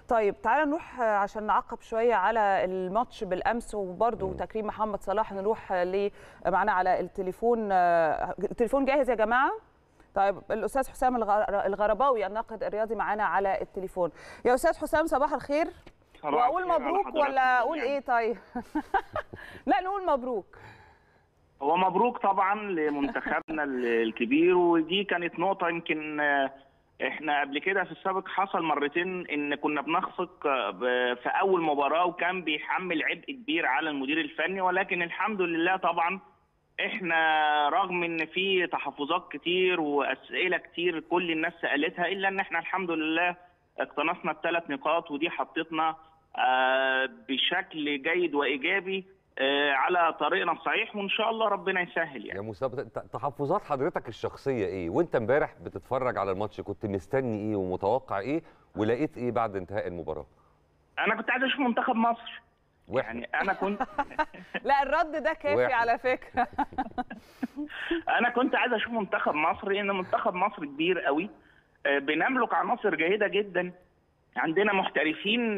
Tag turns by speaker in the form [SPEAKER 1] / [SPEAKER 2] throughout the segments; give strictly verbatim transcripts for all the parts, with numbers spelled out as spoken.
[SPEAKER 1] طيب تعالى نروح عشان نعقب شويه على الماتش بالامس وبرده تكريم محمد صلاح. نروح ل معانا على التليفون. التليفون جاهز يا جماعه؟ طيب الاستاذ حسام الغرباوي الناقد الرياضي معانا على التليفون. يا استاذ حسام صباح الخير. واقول مبروك ولا اقول ايه؟ طيب لا نقول مبروك.
[SPEAKER 2] هو مبروك طبعا لمنتخبنا الكبير، ودي كانت نقطه يمكن احنا قبل كده في السابق حصل مرتين ان كنا بنخفق في اول مباراه وكان بيحمل عبء كبير على المدير الفني، ولكن الحمد لله طبعا احنا رغم ان في تحفظات كتير واسئله كتير كل الناس سالتها، الا ان احنا الحمد لله اقتنصنا الثلاث نقاط، ودي حطتنا بشكل جيد وايجابي على طريقنا الصحيح، وان شاء الله ربنا يسهل. يعني
[SPEAKER 3] يا مصطفى تحفظات حضرتك الشخصيه ايه وانت امبارح بتتفرج على الماتش؟ كنت مستني ايه ومتوقع ايه ولقيت ايه بعد انتهاء المباراه؟
[SPEAKER 2] انا كنت عايز اشوف منتخب مصر.
[SPEAKER 3] وحن.
[SPEAKER 2] يعني انا كنت
[SPEAKER 1] لا الرد ده كافي على فكره.
[SPEAKER 2] انا كنت عايز اشوف منتخب مصر، لان منتخب مصر كبير قوي، بنملك عناصر جيده جدا، عندنا محترفين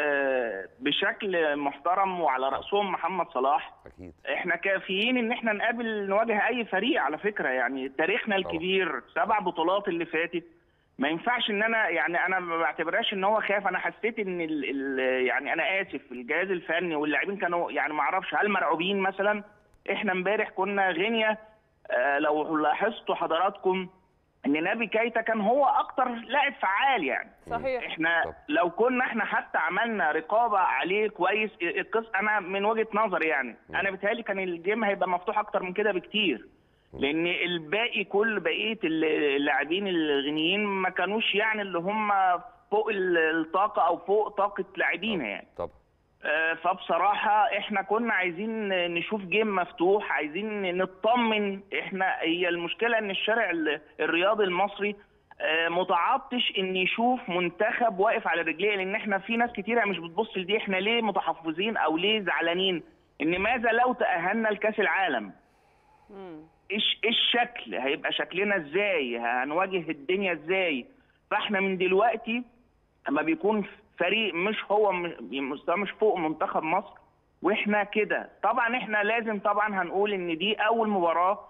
[SPEAKER 2] بشكل محترم وعلى راسهم محمد صلاح.
[SPEAKER 3] اكيد
[SPEAKER 2] احنا كافيين ان احنا نقابل نواجه اي فريق على فكره. يعني تاريخنا الكبير، سبع بطولات اللي فاتت، ما ينفعش ان انا يعني انا ما بعتبرهاش ان هو خاف. انا حسيت ان ال ال يعني انا اسف الجهاز الفني واللاعبين كانوا يعني ما اعرفش هل مرعوبين مثلا. احنا امبارح كنا غينيا، آه لو لاحظتوا حضراتكم ان نبي كايتا كان هو اكتر لاعب فعال. يعني
[SPEAKER 1] صحيح.
[SPEAKER 2] احنا لو كنا احنا حتى عملنا رقابه عليه كويس، القصه انا من وجهه نظري يعني انا بيتهيألي كان الجيم هيبقى مفتوح اكتر من كده بكتير، لان الباقي كل بقيه اللاعبين الغينيين ما كانوش يعني اللي هم فوق الطاقه او فوق طاقه لاعبينا يعني.
[SPEAKER 3] طبعا.
[SPEAKER 2] فبصراحه احنا كنا عايزين نشوف جيم مفتوح، عايزين نطمن. احنا هي المشكله ان الشارع الرياضي المصري متعطش ان يشوف منتخب واقف على رجليه، لان احنا في ناس كتيره مش بتبص لدي. احنا ليه متحفظين او ليه زعلانين؟ ان ماذا لو تاهلنا لكاس العالم؟ ايش ايش الشكل؟ هيبقى شكلنا ازاي؟ هنواجه الدنيا ازاي؟ فاحنا من دلوقتي اما بيكون فريق مش هو مستوى مش فوق منتخب مصر واحنا كده، طبعا احنا لازم طبعا هنقول ان دي اول مباراه.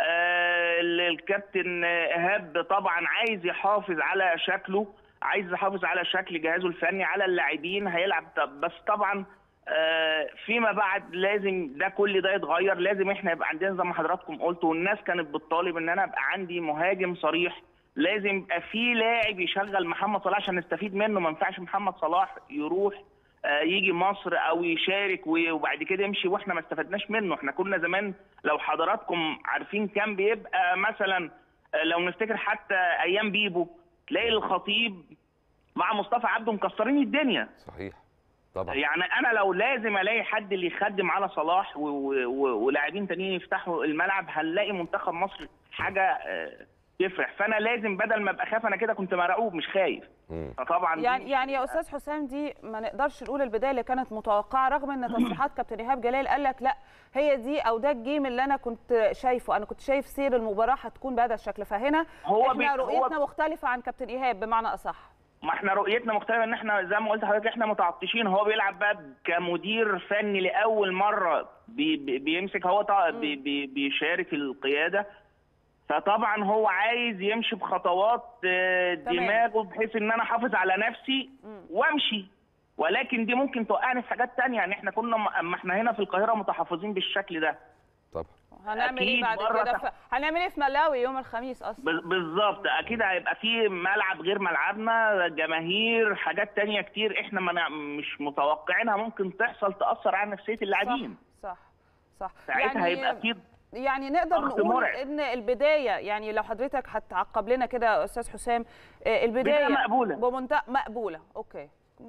[SPEAKER 2] آه الكابتن ايهاب طبعا عايز يحافظ على شكله، عايز يحافظ على شكل جهازه الفني، على اللاعبين هيلعب. بس طبعا آه فيما بعد لازم ده كل ده يتغير. لازم احنا يبقى عندنا زي ما حضراتكم قلتوا، والناس كانت بتطالب ان انا ابقى عندي مهاجم صريح. لازم يبقى في لاعب يشغل محمد صلاح عشان نستفيد منه. ما ينفعش محمد صلاح يروح آه يجي مصر او يشارك وبعد كده يمشي واحنا ما استفدناش منه. احنا كنا زمان لو حضراتكم عارفين كان بيبقى مثلا آه لو نفتكر حتى ايام بيبو تلاقي الخطيب مع مصطفى عبده مكسرين الدنيا.
[SPEAKER 3] صحيح طبعا.
[SPEAKER 2] يعني انا لو لازم الاقي حد اللي يخدم على صلاح ولاعبين تانيين يفتحوا الملعب، هنلاقي منتخب مصر حاجه تفرح. فانا لازم بدل ما ابقى خايف، انا كده كنت مرعوب مش خايف. فطبعا
[SPEAKER 1] يعني يعني يا استاذ حسام دي ما نقدرش نقول البدايه اللي كانت متوقعه، رغم ان تصريحات كابتن ايهاب جلال قال لك لا هي دي او ده الجيم اللي انا كنت شايفه. انا كنت شايف سير المباراه هتكون بهذا الشكل، فهنا
[SPEAKER 2] هو
[SPEAKER 1] احنا رؤيتنا
[SPEAKER 2] هو
[SPEAKER 1] مختلفه عن كابتن ايهاب بمعنى اصح.
[SPEAKER 2] ما احنا رؤيتنا مختلفه، ان احنا زي ما قلت لحضرتك احنا متعطشين. هو بيلعب بقى كمدير فني لاول مره بي بي بيمسك هو بي بي بيشارك القياده، فطبعا هو عايز يمشي بخطوات دماغه بحيث ان انا احافظ على نفسي وامشي. ولكن دي ممكن توقعني في حاجات ثانيه. يعني احنا كنا اما احنا هنا في القاهره متحفظين بالشكل ده.
[SPEAKER 3] طبعا.
[SPEAKER 1] هنعمل ايه بعد كده؟ ف... هنعمل ايه في ملاوي يوم الخميس اصلا؟
[SPEAKER 2] بالظبط. اكيد هيبقى في ملعب غير ملعبنا، جماهير، حاجات تانية كتير احنا ما مش متوقعينها ممكن تحصل تاثر على نفسيه اللاعبين.
[SPEAKER 1] صح صح, صح.
[SPEAKER 2] ساعتها
[SPEAKER 1] يعني
[SPEAKER 2] هيبقى في
[SPEAKER 1] يعني نقدر نقول مرعب. ان البدايه، يعني لو حضرتك هتعقب لنا كده يا استاذ حسام، البدايه
[SPEAKER 2] مقبوله
[SPEAKER 1] بمنتهى مقبوله. اوكي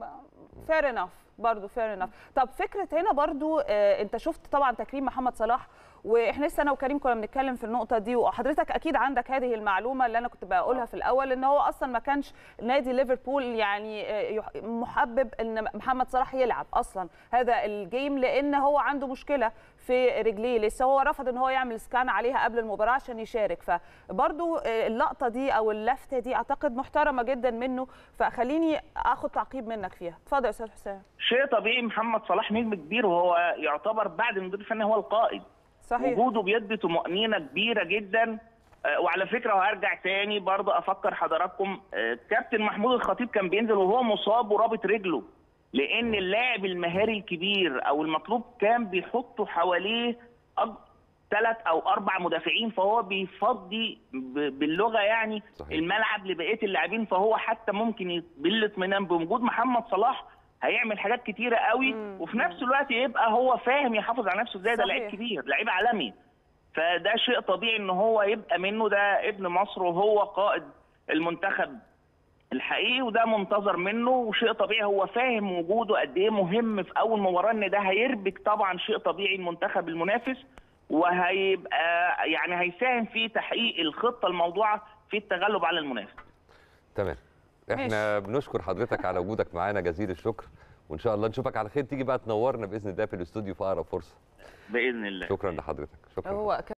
[SPEAKER 1] فير انف برضه فير انف. طب فكره هنا برضه انت شفت طبعا تكريم محمد صلاح واحنا لسه انا وكريم كنا بنتكلم في النقطه دي، وحضرتك اكيد عندك هذه المعلومه اللي انا كنت بقولها في الاول، ان هو اصلا ما كانش نادي ليفربول يعني محبب ان محمد صلاح يلعب اصلا هذا الجيم، لان هو عنده مشكله في رجليه لسه، هو رفض ان هو يعمل سكان عليها قبل المباراه عشان يشارك. فبرضو اللقطه دي او اللفته دي اعتقد محترمه جدا منه، فخليني اخد تعقيب منك فيها. اتفضل يا استاذ حسام.
[SPEAKER 2] شيء طبيعي، محمد صلاح نجم كبير وهو يعتبر بعد المدير الفني هو القائد.
[SPEAKER 1] صحيح.
[SPEAKER 2] وجوده بيدي طمأنينة كبيرة جدا. وعلى فكرة وهرجع تاني برضه أفكر حضراتكم، كابتن محمود الخطيب كان بينزل وهو مصاب ورابط رجله، لأن اللاعب المهاري الكبير أو المطلوب كان بيحطوا حواليه ثلاث أو أربع مدافعين، فهو بيفضي باللغة يعني صحيح. الملعب لبقية اللاعبين، فهو حتى ممكن بالاطمئنان بوجود محمد صلاح هيعمل حاجات كتيرة قوي، مم. وفي نفس الوقت يبقى هو فاهم يحافظ على نفسه ازاي. ده لعيب كبير، لعيب عالمي، فده شيء طبيعي ان هو يبقى منه. ده ابن مصر وهو قائد المنتخب الحقيقي، وده منتظر منه، وشيء طبيعي هو فاهم وجوده قد ايه مهم في اول مباراه، ان ده هيربك طبعا شيء طبيعي المنتخب المنافس، وهيبقى يعني هيساهم في تحقيق الخطه الموضوعه في التغلب على المنافس.
[SPEAKER 3] تمام. احنا ماشي. بنشكر حضرتك على وجودك معانا، جزيل الشكر، وان شاء الله نشوفك على خير، تيجي بقى تنورنا باذن الله في الاستوديو في اقرب فرصه
[SPEAKER 2] باذن الله.
[SPEAKER 3] شكرا لحضرتك. شكرا.